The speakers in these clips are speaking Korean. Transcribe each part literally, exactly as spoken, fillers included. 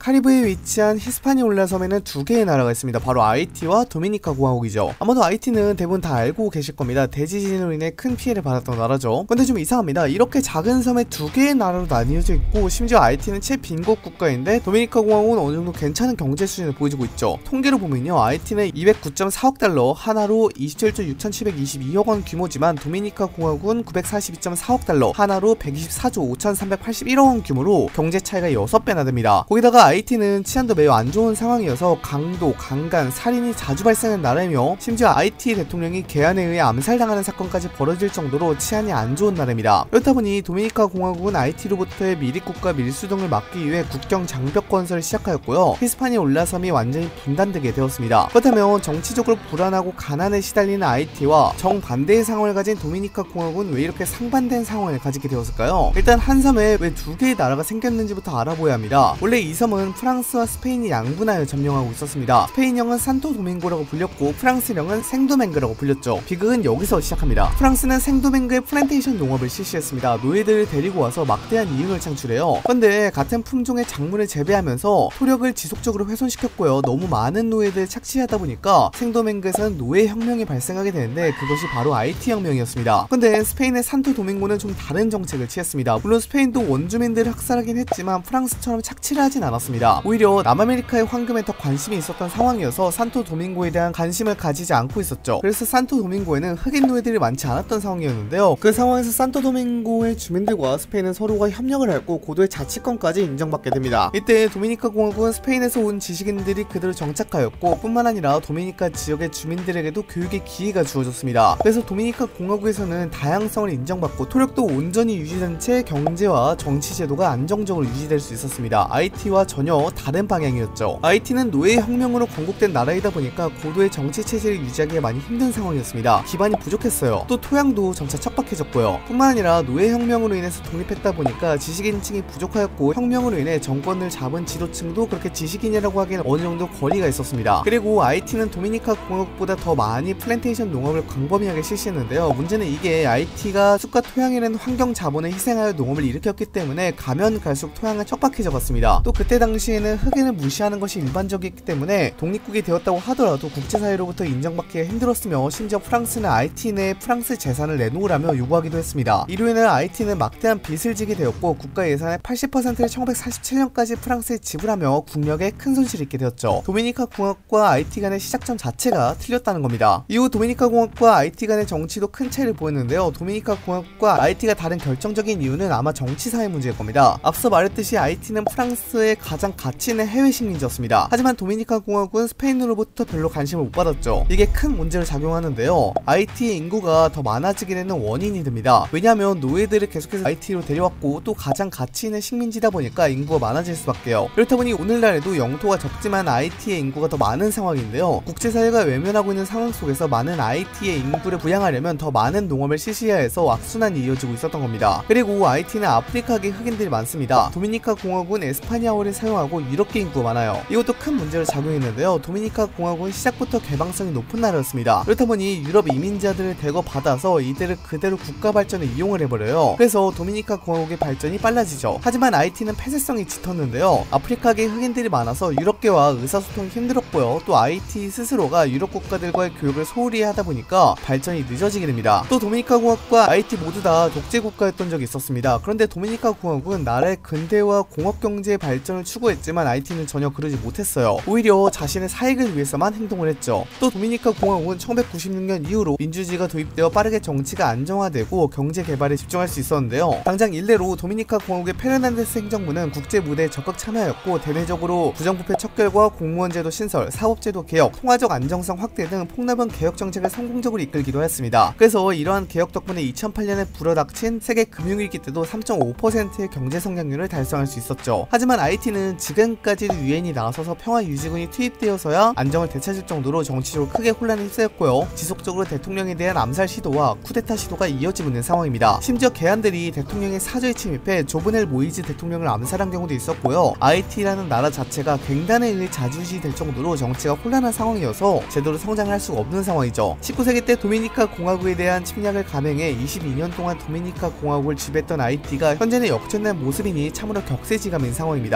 카리브해에 위치한 히스파니올라 섬에는 두 개의 나라가 있습니다. 바로 아이티와 도미니카 공화국이죠. 아마도 아이티는 대부분 다 알고 계실 겁니다. 대지진으로 인해 큰 피해를 받았던 나라죠. 근데 좀 이상합니다. 이렇게 작은 섬에 두 개의 나라로 나뉘어져 있고 심지어 아이티는 최빈국 국가인데 도미니카 공화국은 어느 정도 괜찮은 경제 수준을 보여주고 있죠. 통계로 보면요, 아이티는 이백구 점 사억 달러, 하나로 이십칠조 육천칠백이십이억 원 규모지만 도미니카 공화국은 구백사십이 점 사억 달러, 하나로 백이십사조 오천삼백팔십일억 원 규모로 경제 차이가 여섯 배나 됩니다. 거기다가 아이티는 치안도 매우 안 좋은 상황이어서 강도, 강간, 살인이 자주 발생하는 나라이며 심지어 아이티 대통령이 개안에 의해 암살당하는 사건까지 벌어질 정도로 치안이 안 좋은 나라입니다. 그렇다 보니 도미니카 공화국은 아이티로부터의 미립국가 밀수 등을 막기 위해 국경 장벽 건설을 시작하였고요. 히스파니올라 섬이 완전히 분단되게 되었습니다. 그렇다면 정치적으로 불안하고 가난에 시달리는 아이티와 정반대의 상황을 가진 도미니카 공화국은 왜 이렇게 상반된 상황을 가지게 되었을까요? 일단 한 섬에 왜 두 개의 나라가 생겼는지부터 알아보아야 합니다. 원래 이 섬은 프랑스와 스페인이 양분하여 점령하고 있었습니다. 스페인령은 산토 도밍고라고 불렸고 프랑스령은 생도맹그라고 불렸죠. 비극은 여기서 시작합니다. 프랑스는 생도맹그의 플랜테이션 농업을 실시했습니다. 노예들을 데리고 와서 막대한 이윤을 창출해요. 그런데 같은 품종의 작물을 재배하면서 토력을 지속적으로 훼손시켰고요. 너무 많은 노예들을 착취하다 보니까 생도맹그에서는 노예 혁명이 발생하게 되는데 그것이 바로 아이티 혁명이었습니다. 근데 스페인의 산토 도밍고는 좀 다른 정책을 취했습니다. 물론 스페인도 원주민들을 학살하긴 했지만 프랑스처럼 착취를 하진 않았습니다. 오히려 남아메리카의 황금에 더 관심이 있었던 상황이어서 산토 도밍고에 대한 관심을 가지지 않고 있었죠. 그래서 산토 도밍고에는 흑인 노예들이 많지 않았던 상황이었는데요. 그 상황에서 산토 도밍고의 주민들과 스페인은 서로가 협력을 했고 고도의 자치권까지 인정받게 됩니다. 이때 도미니카 공화국은 스페인에서 온 지식인들이 그대로 정착하였고 뿐만 아니라 도미니카 지역의 주민들에게도 교육의 기회가 주어졌습니다. 그래서 도미니카 공화국에서는 다양성을 인정받고 토력도 온전히 유지된 채 경제와 정치 제도가 안정적으로 유지될 수 있었습니다. 아이티와 전혀 다른 방향이었죠. 아이티는 노예 혁명으로 건국된 나라이다 보니까 고도의 정치 체제를 유지하기가 많이 힘든 상황이었습니다. 기반이 부족했어요. 또 토양도 점차 척박해졌고요. 뿐만 아니라 노예 혁명으로 인해서 독립했다 보니까 지식인층이 부족하였고 혁명으로 인해 정권을 잡은 지도층도 그렇게 지식인이라고 하기에는 어느 정도 거리가 있었습니다. 그리고 아이티는 도미니카 공화국보다 더 많이 플랜테이션 농업을 광범위하게 실시했는데요. 문제는 이게 아이티가 숲과 토양이라는 환경 자본에 희생하여 농업을 일으켰기 때문에 가면 갈수록 토양은 척박해져 갔습니다. 또 그때 당시에는 흑인을 무시하는 것이 일반적이기 때문에 독립국이 되었다고 하더라도 국제사회로부터 인정받기가 힘들었으며 심지어 프랑스는 아이티 내에 프랑스 재산을 내놓으라며 요구하기도 했습니다. 이로 인해 아이티는 막대한 빚을 지게 되었고 국가 예산의 팔십 퍼센트를 천구백사십칠 년까지 프랑스에 지불하며 국력에 큰 손실을 입게 되었죠. 도미니카 공화국과 아이티 간의 시작점 자체가 틀렸다는 겁니다. 이후 도미니카 공화국과 아이티 간의 정치도 큰 차이를 보였는데요. 도미니카 공화국과 아이티가 다른 결정적인 이유는 아마 정치사회 문제일 겁니다. 앞서 말했듯이 아이티는 프랑스의 가장 가치 있는 해외 식민지였습니다. 하지만 도미니카 공화국은 스페인으로부터 별로 관심을 못 받았죠. 이게 큰 문제로 작용하는데요. 아이티의 인구가 더 많아지게 되는 원인이 됩니다. 왜냐하면 노예들을 계속해서 아이티로 데려왔고 또 가장 가치 있는 식민지다 보니까 인구가 많아질 수밖에요. 그렇다 보니 오늘날에도 영토가 적지만 아이티의 인구가 더 많은 상황인데요. 국제사회가 외면하고 있는 상황 속에서 많은 아이티의 인구를 부양하려면 더 많은 농업을 실시해야 해서 악순환이 이어지고 있었던 겁니다. 그리고 아이티는 아프리카계 흑인들이 많습니다. 도미니카 공화국은 에스파냐어를 사용하고 유럽계 인구가 많아요. 이것도 큰 문제로 작용했는데요. 도미니카 공화국은 시작부터 개방성이 높은 나라였습니다. 그렇다 보니 유럽 이민자들을 대거 받아서 이들을 그대로 국가 발전에 이용을 해버려요. 그래서 도미니카 공화국의 발전이 빨라지죠. 하지만 아이티는 폐쇄성이 짙었는데요. 아프리카계 흑인들이 많아서 유럽계와 의사소통이 힘들었고요. 또 아이티 스스로가 유럽 국가들과의 교육을 소홀히 하다 보니까 발전이 늦어지게 됩니다. 또 도미니카 공화국과 아이티 모두 다 독재 국가였던 적이 있었습니다. 그런데 도미니카 공화국은 나라의 근대화 공업 경제의 발전을 추구했지만 아이티는 전혀 그러지 못했어요. 오히려 자신의 사익을 위해서만 행동을 했죠. 또 도미니카 공화국은 천구백구십육 년 이후로 민주주의가 도입되어 빠르게 정치가 안정화되고 경제 개발에 집중할 수 있었는데요. 당장 일례로 도미니카 공화국의 페르난데스 행정부는 국제 무대에 적극 참여했고 대내적으로 부정부패 척결과 공무원제도 신설, 사법제도 개혁, 통화적 안정성 확대 등 폭넓은 개혁 정책을 성공적으로 이끌기도 했습니다. 그래서 이러한 개혁 덕분에 이천팔 년에 불어닥친 세계 금융위기 때도 삼 점 오 퍼센트의 경제 성장률을 달성할 수 있었죠. 하지만 아이티는 지금까지도 유엔이 나서서 평화유지군이 투입되어서야 안정을 되찾을 정도로 정치적으로 크게 혼란에 휩싸였고요. 지속적으로 대통령에 대한 암살 시도와 쿠데타 시도가 이어지고 있는 상황입니다. 심지어 개한들이 대통령의 사저에 침입해 조브넬 모이즈 대통령을 암살한 경우도 있었고요. 아이티라는 나라 자체가 갱단에 의해 자주시될 정도로 정치가 혼란한 상황이어서 제대로 성장을 할 수가 없는 상황이죠. 십구 세기 때 도미니카 공화국에 대한 침략을 감행해 이십이 년 동안 도미니카 공화국을 지배했던 아이티가 현재는 역전된 모습이니 참으로 격세지감인 상황입니다. 정치가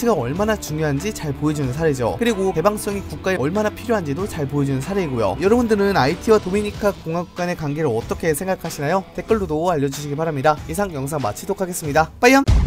가치가 얼마나 중요한지 잘 보여주는 사례죠. 그리고 개방성이 국가에 얼마나 필요한지도 잘 보여주는 사례이고요. 여러분들은 아이티와 도미니카 공화국 간의 관계를 어떻게 생각하시나요? 댓글로도 알려주시기 바랍니다. 이상 영상 마치도록 하겠습니다. 빠이염!